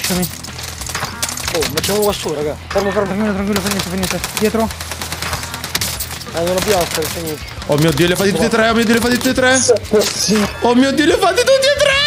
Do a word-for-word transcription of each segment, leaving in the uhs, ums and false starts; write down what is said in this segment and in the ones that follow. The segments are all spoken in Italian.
lasciami. Oh, facciamo qua su, raga. Fermo, fermo. Tranquillo, tranquillo, fa niente, fa niente. Dietro. Eh, non abbiamo fare niente. Oh mio Dio, li ha fatti tutti e tre, oh mio Dio, li ha fatti tutti e tre. Oh mio Dio, li ha fatti tutti e tre.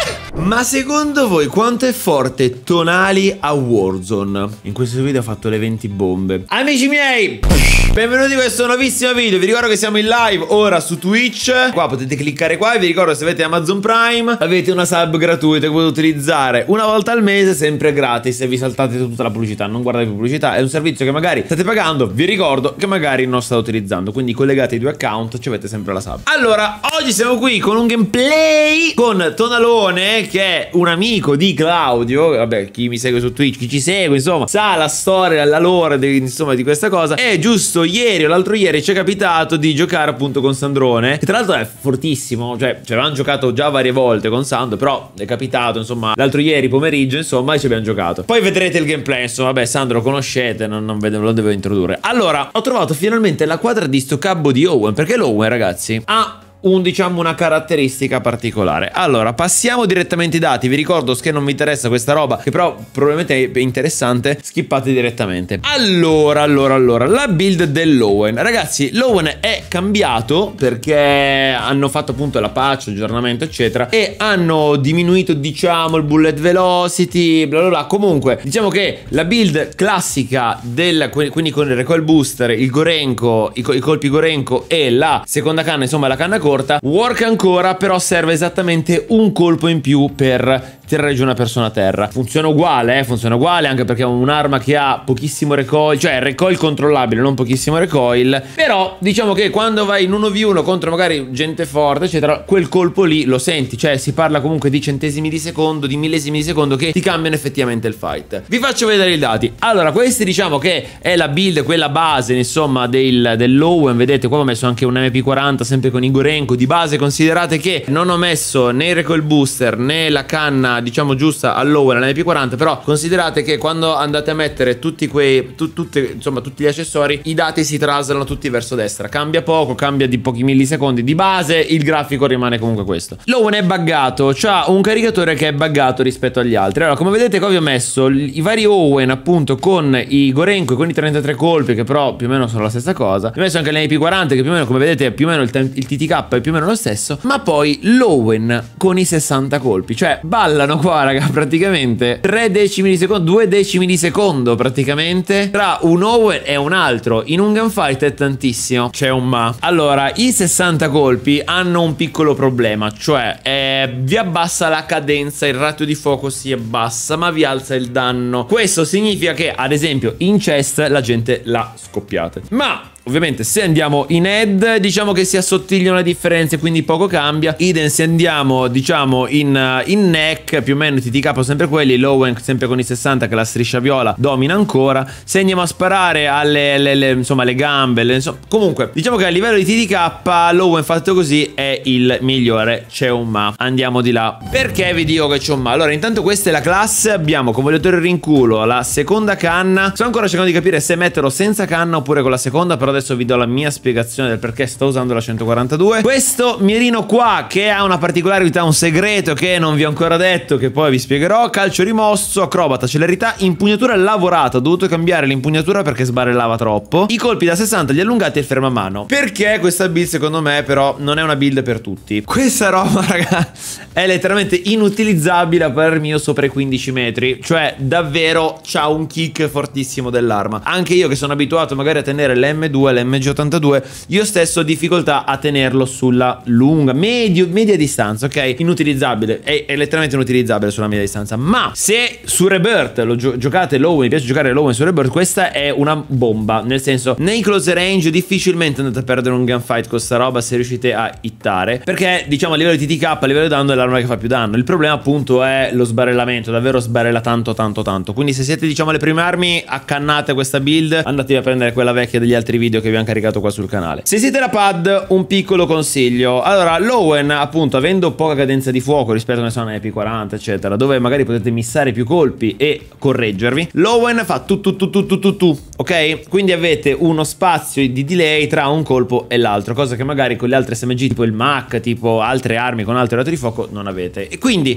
Ma secondo voi quanto è forte Tonali a Warzone? In questo video ho fatto le venti bombe. Amici miei, benvenuti in questo nuovissimo video. Vi ricordo che siamo in live ora su Twitch. Qua potete cliccare qua e vi ricordo, se avete Amazon Prime, avete una sub gratuita che potete utilizzare una volta al mese, sempre gratis, e vi saltate tutta la pubblicità. Non guardate più pubblicità, è un servizio che magari state pagando, vi ricordo che magari non state utilizzando, quindi collegate i due account, ci avete sempre la sub. Allora, oggi siamo qui con un gameplay con Tonalone, che è un amico di Claudio. Vabbè, chi mi segue su Twitch, chi ci segue, insomma, sa la storia, la lore di, insomma, di questa cosa. E giusto ieri o l'altro ieri ci è capitato di giocare appunto con Sandrone, che tra l'altro è fortissimo. Cioè, ci avevamo giocato già varie volte con Sandro, però è capitato, insomma, l'altro ieri pomeriggio, insomma, e ci abbiamo giocato. Poi vedrete il gameplay, insomma, vabbè, Sandro lo conoscete, non, non ve lo devo introdurre. Allora, ho trovato finalmente la quadra di sto cabbo di Owen, perché l'Owen, ragazzi, ha un, diciamo, una caratteristica particolare. Allora, passiamo direttamente ai dati. Vi ricordo che non mi interessa questa roba, che però probabilmente è interessante. Skippate direttamente. Allora, allora, allora la build dell'Owen. Ragazzi, l'Owen è cambiato perché hanno fatto appunto la patch, aggiornamento, eccetera, e hanno diminuito, diciamo, il bullet velocity, bla bla bla. Comunque, diciamo che la build classica del, quindi con il recoil booster, il Gorenko, i, i colpi Gorenko e la seconda canna, insomma la canna corta, work ancora, però serve esattamente un colpo in più per tirare giù una persona a terra. Funziona uguale, eh, funziona uguale, anche perché è un'arma che ha pochissimo recoil, cioè recoil controllabile, non pochissimo recoil. Però diciamo che quando vai in uno vu uno contro magari gente forte, eccetera, quel colpo lì lo senti. Cioè si parla comunque di centesimi di secondo, di millesimi di secondo, che ti cambiano effettivamente il fight. Vi faccio vedere i dati. Allora, questi diciamo che è la build, quella base, insomma, del, dell'Owen. Vedete qua ho messo anche un M P quaranta, sempre con i Gorenko. Di base considerate che non ho messo né il recoil booster né la canna, diciamo, giusta all'Owen, alla M P quaranta, però considerate che quando andate a mettere tutti quei tu, tutte, insomma, tutti gli accessori, i dati si traslano tutti verso destra. Cambia poco, cambia di pochi millisecondi. Di base il grafico rimane comunque questo. L'Owen è buggato, c'ha un caricatore che è buggato rispetto agli altri. Allora, come vedete qua vi ho messo i vari Owen appunto con i Gorenko e con i trentatré colpi, che però più o meno sono la stessa cosa. Vi ho messo anche l'M P quaranta, che più o meno, come vedete, più o meno il, il T T K è più o meno lo stesso, ma poi l'Owen con i sessanta colpi. Cioè ballano qua, raga, praticamente tre decimi di secondo, due decimi di secondo praticamente tra un Owen e un altro. In un gunfight è tantissimo, c'è un ma. Allora, i sessanta colpi hanno un piccolo problema, cioè eh, vi abbassa la cadenza, il ratio di fuoco si abbassa, ma vi alza il danno. Questo significa che, ad esempio, in chest la gente la scoppiate, ma ovviamente se andiamo in head diciamo che si assottigliano le differenze, quindi poco cambia. Idem se andiamo, diciamo, in, in neck, più o meno i T T K sono sempre quelli. L'Owen sempre con i sessanta, che la striscia viola domina ancora. Se andiamo a sparare alle le, le, insomma, le gambe, le, insomma, comunque diciamo che a livello di T T K l'Owen fatto così è il migliore. C'è un ma, andiamo di là. Perché vi dico che c'è un ma? Allora, intanto questa è la classe. Abbiamo convogliatore rinculo, la seconda canna. Sto ancora cercando di capire se metterlo senza canna oppure con la seconda, però adesso vi do la mia spiegazione del perché sto usando la centoquarantadue. Questo mirino qua, che ha una particolarità, un segreto che non vi ho ancora detto, che poi vi spiegherò. Calcio rimosso, acrobata, celerità, impugnatura lavorata. Ho dovuto cambiare l'impugnatura perché sbarellava troppo. I colpi da sessanta, gli allungati e il fermamano. Perché questa build secondo me però non è una build per tutti. Questa roba, raga, è letteralmente inutilizzabile a parer mio sopra i quindici metri. Cioè davvero c'ha un kick fortissimo dell'arma. Anche io che sono abituato magari a tenere l'M due, l'M G ottantadue, io stesso ho difficoltà a tenerlo sulla lunga, medio, media distanza, ok? Inutilizzabile, è, è letteralmente inutilizzabile sulla media distanza. Ma se su Rebirth lo gio giocate l'Owen, mi piace giocare l'Owen su Rebirth, questa è una bomba. Nel senso, nei close range difficilmente andate a perdere un gunfight con sta roba se riuscite a hittare, perché diciamo a livello di T T K, a livello di danno è l'arma che fa più danno. Il problema appunto è lo sbarellamento, davvero sbarella tanto tanto tanto. Quindi se siete, diciamo, alle prime armi, accannate questa build, andatevi a prendere quella vecchia degli altri video che vi hanno caricato qua sul canale. Se siete la pad, un piccolo consiglio. Allora, l'Owen appunto, avendo poca cadenza di fuoco rispetto a una M P quaranta eccetera, dove magari potete missare più colpi e correggervi, l'Owen fa tu tu tu tu tu tu tu, ok? Quindi avete uno spazio di delay tra un colpo e l'altro, cosa che magari con le altre S M G tipo il M A C, tipo altre armi con altro rato di fuoco non avete. E quindi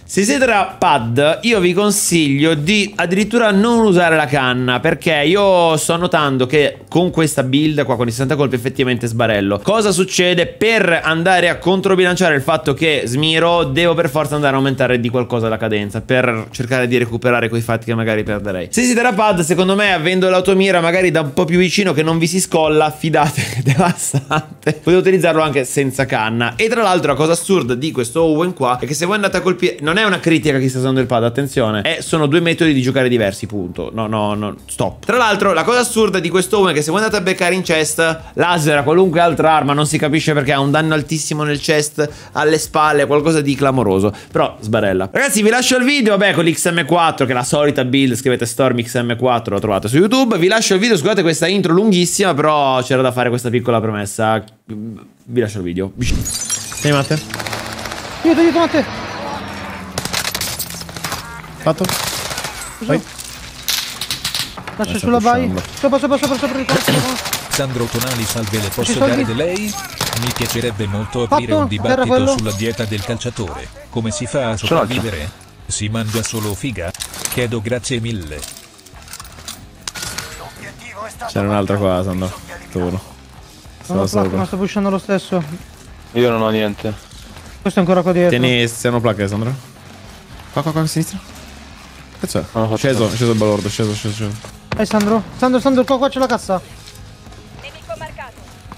Se siete da pad, io vi consiglio di addirittura non usare la canna, perché io sto notando che con questa build qua, con i sessanta colpi, effettivamente sbarello. Cosa succede? Per andare a controbilanciare il fatto che smiro, devo per forza andare a aumentare di qualcosa la cadenza, per cercare di recuperare quei fatti che magari perderei. Se siete da pad, secondo me, avendo l'automira magari da un po' più vicino che non vi si scolla, fidate, è devastante. Potete utilizzarlo anche senza canna. E tra l'altro la cosa assurda di questo Owen qua è che se voi andate a colpire, non è una critica che sta usando il pad, attenzione, è, sono due metodi di giocare diversi, punto. No, no, no, stop. Tra l'altro la cosa assurda di questo Owen è che se voi andate a beccare in chest, laser, qualunque altra arma, non si capisce perché, ha un danno altissimo nel chest, alle spalle, qualcosa di clamoroso, però sbarella. Ragazzi, vi lascio il video, vabbè, con l'X M quattro, che è la solita build, scrivete Storm X M quattro, lo trovate su YouTube. Vi lascio il video, scusate questa intro lunghissima, però c'era da fare questa piccola promessa. Vi lascio il video. Sei Matte? Aiuto, aiuto, Matte. Fatto? Vai. Lascia sulla vai. Sopra, sopra, sopra, sopra, sopra. Sandro Tonali, salve, le posso dare di lei? Mi piacerebbe molto aprire Fatto? un dibattito sulla dieta del calciatore. Come si fa a sopravvivere? Si mangia solo figa? Chiedo grazie mille. C'era un'altra qua, Sandro. Toro. Non ho placca, ma sto pushando lo stesso. Io non ho niente. Questo è ancora qua dietro. Tieni, stiano placche, Sandro. Qua, qua, qua, a sinistra. Cazzo è? Oh, sceso, sceso il balordo, sceso, sceso, sceso. Dai Sandro, Sandro, Sandro, qua, qua c'è la cassa. Nemico marcato.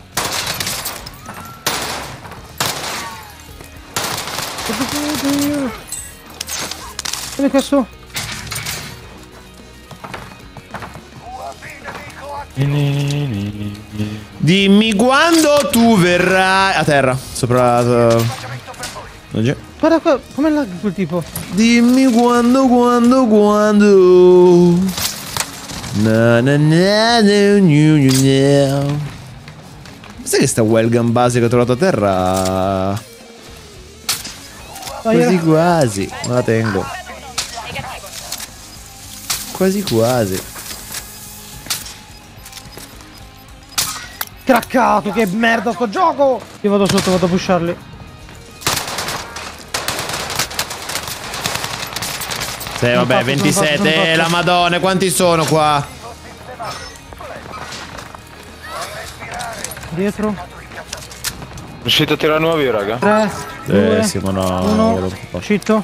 Vieni qua su. Dimmi quando tu verrai. A terra, sopra la... Guarda qua, come lag quel tipo. Dimmi quando, quando, quando. Na na na na new new. Sai che sta wellgun base che ho trovato a terra? Quasi quasi, me la tengo. Quasi quasi. Craccato, che merda sto gioco. Io vado sotto, vado a pusharli. Sì, vabbè, fatto, ventisette, sono fatto, sono eh, la madonna, quanti sono qua? Dietro. Riuscite a tirare nuovi, raga? tre, due, Eh, sì, ma no, uno, uscito.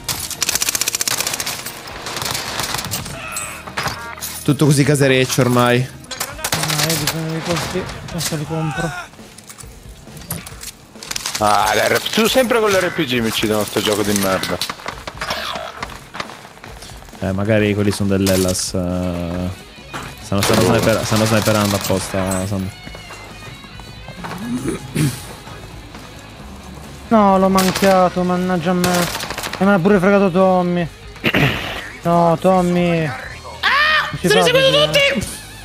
Tutto così casereccio ormai. Ah, io bisogno di colpi, adesso li compro. Ah, l'R P G, tu sempre con l'R P G mi uccidono sto gioco di merda. Eh, magari quelli sono dell'Ellas. Uh, stanno, stanno, sniper, stanno sniperando apposta, Sandro. No, l'ho mancato, mannaggia a me. E me l'ha pure fregato Tommy. No, Tommy. Ah! Se li seguono tutti!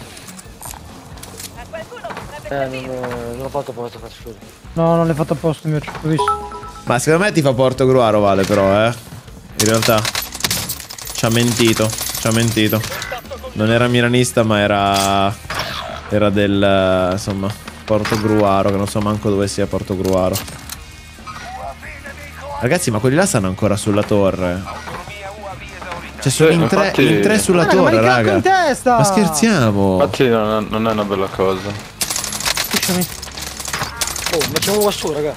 Eh, non, non l'ho fatto apposta, faccio fuori. No, non l'hai fatto apposta, mi ho visto. Ma secondo me ti fa Porto Gruaro, Vale, però, eh. In realtà ci ha mentito, ci ha mentito. Non era milanista, ma era... Era del... insomma, Porto Gruaro, che non so manco dove sia Porto Gruaro. Ragazzi, ma quelli là stanno ancora sulla torre. Cioè, sono in tre, infatti... in tre sulla Ma torre, ma raga. in testa! Ma scherziamo? Infatti non, non è una bella cosa. Pushami. Oh, ma c'è uno qua su, raga.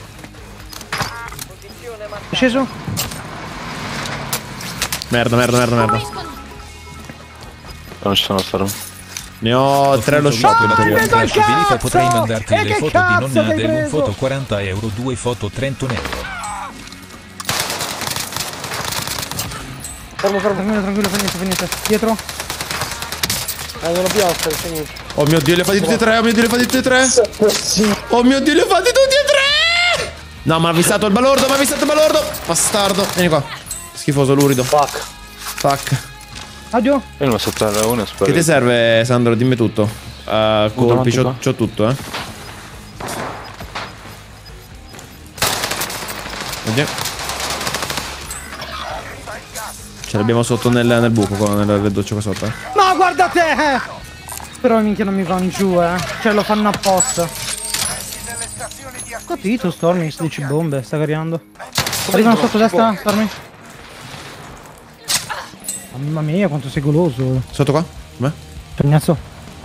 È sceso? Merda, merda, merda, merda. Non ci sono stato. Ne ho tre allo shop. Ah, mi vedo il cazzo! Potrei mandarti E le che foto di cazzo nonna che hai dell'un preso? foto quaranta euro, due foto trentuno euro. Fermo, fermo. Tranquillo, tranquillo, finite, finite. Dietro. Eh, non abbiamo stare, niente. Oh mio Dio, li ha fatti tutti e tre, oh mio Dio, li ha fatti tutti e tre. Oh mio Dio, li ha fatti tutti e tre. No, ma ha avvistato il balordo, ma ha avvistato il balordo. Bastardo. Vieni qua. Schifoso, lurido. Fuck. Fuck. Addio. Io non so saltare uno e Che sparire. ti serve, Sandro? Dimmi tutto. Uh, colpi, c'ho, c'ho tutto, eh. Vediamo. Ce l'abbiamo sotto nel, nel buco, qua, nel reduccio qua sotto, eh. Ma guarda te! Però minchia non mi vanno giù, eh. Cioè lo fanno apposta. Capito, Stormy, sedici bombe, sta cariando. Arrivano sotto destra, Stormy. Mamma mia, quanto sei goloso. Sotto qua? Com'è? Tognazzo.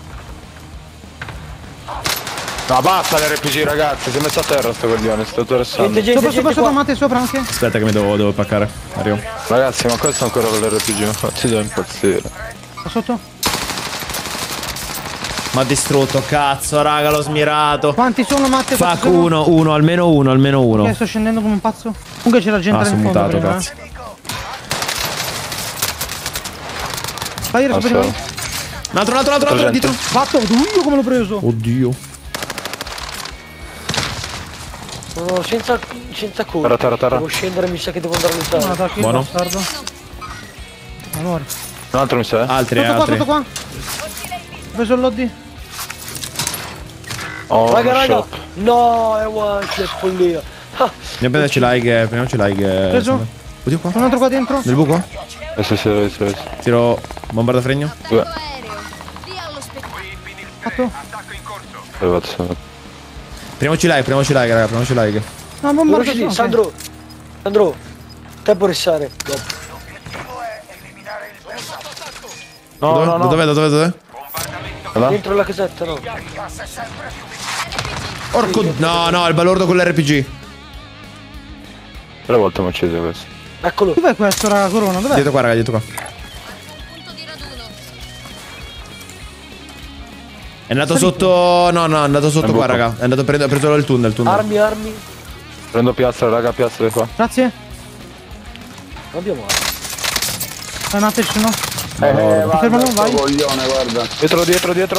No, basta l'R P G, ragazzi. Si è messo a terra sto coglione. Sto interessando. Gente, gente, Sopra, gente sopra, sopra, qua. Matte, sopra anche. Aspetta che mi devo, devo paccare. Arrivo. Ragazzi, ma questo ancora con l'R P G. Infatti devo impazzire. Da sotto. Ma distrutto, cazzo, raga, l'ho smirato. Quanti sono, Matte? Fuck, Quanti sono? uno, uno, almeno uno, almeno uno. Ok, sto scendendo come un pazzo. Comunque c'è la gente Ah, là in sono fondo mutato, prima, cazzo. eh. Fire sopra di voi. Un altro, un altro, un altro, un altro, dietro. Fatto, oddio come l'ho preso. Oddio. Sono senza, senza colpo. Terra, terra, terra. Devo scendere, mi sa che devo andare No, all'interno. da qui, Buono. bastardo. Amore. Un altro mi sa, eh. Altri, Sotto qua, altri. sotto qua. Ho preso il lobby. Oh, Raga, uno raga. shop. No, è one, che follia. Ah, Prendiamoci like, prendiamoci like. Preso. Oddio qua. Un altro qua dentro. Nel buco? Eh sì, sì, sì, sì. Tiro bombarda fregno. Due. Fatto. Eh, cazzo. Prendiamoci like, prendiamoci like, raga, prendiamoci like. No, Guarda bombarda lì, solo, ok. Sandro. Sandro. Tempo rissare. No, Dove? no, no. Dov'è, dov'è, dov'è? Là? Dentro la casetta, no. Orco. No, no, il balordo con l'R P G. Tre volte mi ha ucciso questo. Eccolo. Dov'è questo, raga, Corona? Dov'è? Dietro qua, raga, dietro qua. È andato sotto. No, no, è andato sotto È qua, buco. raga. È andato a prendere, ha preso il tunnel, il tunnel. Armi, armi. Prendo piazza, raga, piazza qua. Grazie. Non abbiamo armi. Vai, Matte, ci sono. Eh, Ti fermano, vai. coglione, guarda. Dietro, dietro, dietro.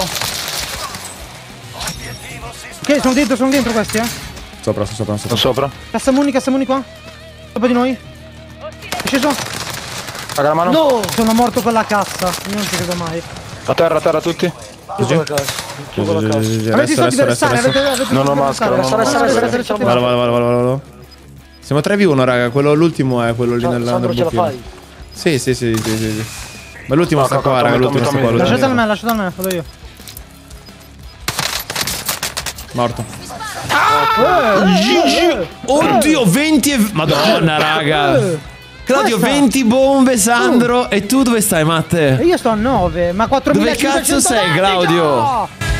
Ok, sono dentro, sono dentro questi, eh. Sopra, sopra, Sono sopra. sopra. Cassamuni, cassamuni qua. Sopra di noi. È sceso. Raga, la mano. No! Sono morto con la cassa. Io non ci credo mai. A terra, a terra, tutti. Chiudo la casa. Chiudo la casa. Avete i Resto, soldi resto, per resto, restare, resto. avete, avete Non ho soldi per maschera, restare. non ho Restare, maschera. restare, restare, Vado, restare. vado, vado, vado, vado. Siamo tre vu uno, raga. Quello l'ultimo è quello lì nel Sandro, nel ce la buchino. fai? Sì, sì, sì, sì, sì, sì. Ma l'ultimo No, sta no, qua, no, raga. Tommy, L'ultimo sta Tommy, qua. Tommy. Lasciate a l'ultimo. me, lasciate a me, vado io. Morto. Oddio, venti e... Madonna, raga. Claudio, Questa? venti bombe, Sandro. E tu dove stai, Matte? E io sto a nove, ma quattromila Dove cazzo sei, Claudio?